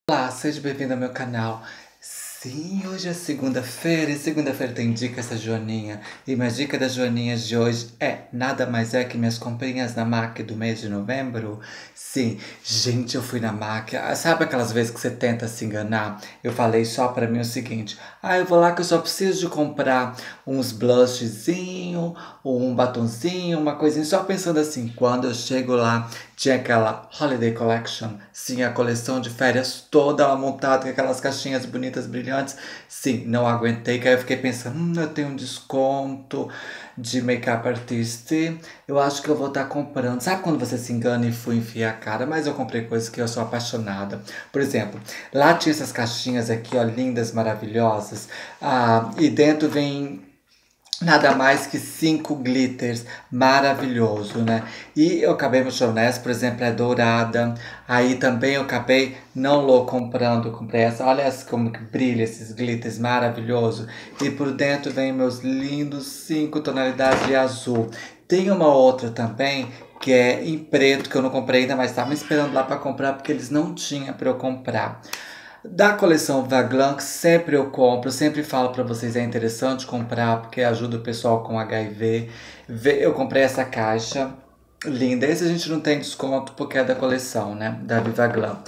Olá, seja bem-vindo ao meu canal. Sim, hoje é segunda-feira e segunda-feira tem dica da Joaninha. E minha dica das Joaninhas de hoje nada mais é que minhas comprinhas na MAC do mês de novembro. Sim, gente, eu fui na MAC. Sabe aquelas vezes que você tenta se enganar? Eu falei só pra mim o seguinte: eu vou lá que eu só preciso de comprar uns blushzinho, ou um batonzinho, uma coisinha. Só pensando assim, quando eu chego lá, tinha aquela Holiday Collection. Sim, a coleção de férias toda ela montada com aquelas caixinhas bonitas, brilhantes. Sim, não aguentei, que aí eu fiquei pensando, eu tenho um desconto de make-up artist. Eu acho que eu vou estar comprando. Sabe quando você se engana e fui enfiar a cara? Mas eu comprei coisas que eu sou apaixonada. Por exemplo, lá tinha essas caixinhas aqui, ó, lindas, maravilhosas. E dentro vem nada mais que 5 glitters, maravilhoso, né? E eu acabei me nessa, por exemplo, é dourada. Aí também eu acabei não comprando, comprei essa. Olha como que brilha esses glitters, maravilhoso. E por dentro vem meus lindos 5 tonalidades de azul. Tem uma outra também que é em preto, que eu não comprei ainda, mas estava esperando lá para comprar porque eles não tinham para eu comprar. Da coleção Vaglan, que sempre eu compro, sempre falo para vocês, é interessante comprar porque ajuda o pessoal com HIV. Eu comprei essa caixa linda. Esse a gente não tem desconto porque é da coleção, né? Da Vivaglan.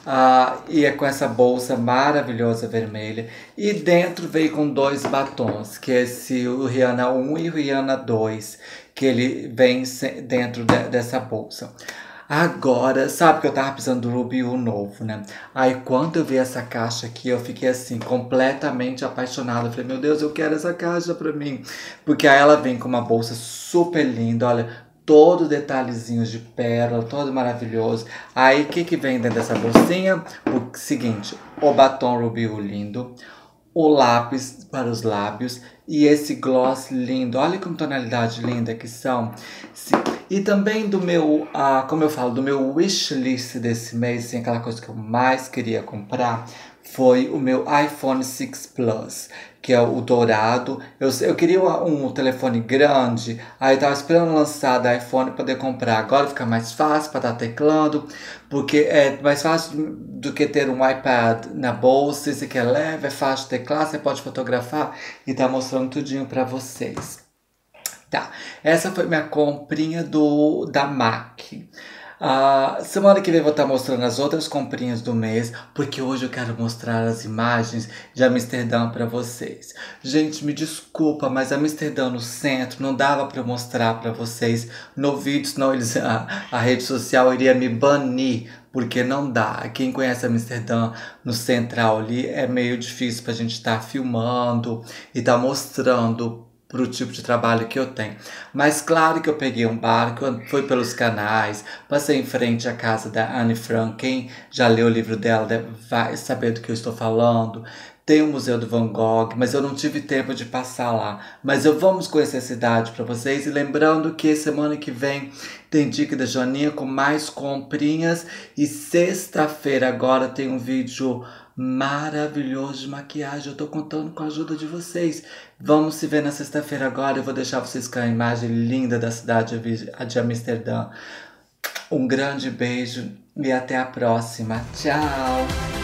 E é com essa bolsa maravilhosa vermelha. E dentro veio com 2 batons, que é o Rihanna 1 e o Rihanna 2, que ele vem dentro dessa bolsa. Agora, sabe que eu tava precisando do Ruby U novo, né? Aí quando eu vi essa caixa aqui, eu fiquei assim, completamente apaixonada. Eu falei, meu Deus, eu quero essa caixa pra mim. Porque aí ela vem com uma bolsa super linda, olha, todo detalhezinho de pérola, todo maravilhoso. Aí o que vem dentro dessa bolsinha? O seguinte, o batom Ruby U lindo, o lápis para os lábios e esse gloss lindo. Olha que tonalidade linda que são. E também do meu, como eu falo, do meu wishlist desse mês, assim, aquela coisa que eu mais queria comprar, foi o meu iPhone 6 Plus, que é o dourado. Eu queria um telefone grande, aí eu tava esperando lançar da iPhone para poder comprar. Agora fica mais fácil para estar teclando, porque é mais fácil do que ter um iPad na bolsa. Esse aqui é leve, é fácil de teclar, você pode fotografar e tá mostrando tudinho para vocês. Tá, essa foi minha comprinha da MAC. Semana que vem eu vou estar mostrando as outras comprinhas do mês, porque hoje eu quero mostrar as imagens de Amsterdã para vocês. Gente, me desculpa, mas Amsterdã no centro não dava para mostrar para vocês no vídeo, senão a rede social iria me banir. Porque não dá. Quem conhece Amsterdã no central ali é meio difícil pra gente estar filmando e estar mostrando pro tipo de trabalho que eu tenho. Mas claro que eu peguei um barco, fui pelos canais, passei em frente à casa da Anne Frank. Quem já leu o livro dela vai saber do que eu estou falando. Tem o Museu do Van Gogh, mas eu não tive tempo de passar lá. Mas vamos conhecer a cidade para vocês. E lembrando que semana que vem tem dica da Joaninha com mais comprinhas. E sexta-feira agora tem um vídeo maravilhoso de maquiagem. Eu tô contando com a ajuda de vocês. Vamos se ver na sexta-feira agora. Eu vou deixar vocês com a imagem linda da cidade de Amsterdã. Um grande beijo e até a próxima. Tchau!